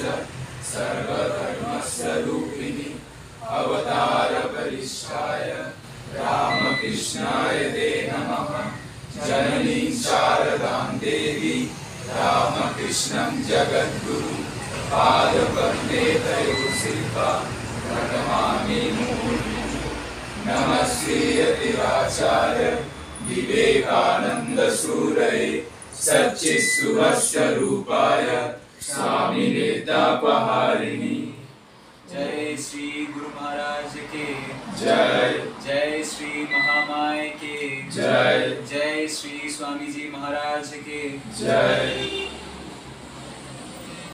सर्वधर्मस्वरूपिणी अवतार परिष्ठाय रामकृष्णाय ते नमः। जननी शारदां देवी रामकृष्णं जगद्गुरु पादपद्मे तयोः शिल्पा प्रणमामि मुहुर्मुहुः। नमस्ते यतिराचार्य विवेकानंद सूरये सच्चित्सुखस्वरूपाय स्वामिने तापहारिणी। जय श्री गुरु महाराज के जय। जय श्री महामाय के जय। जय श्री स्वामी जी महाराज के जय।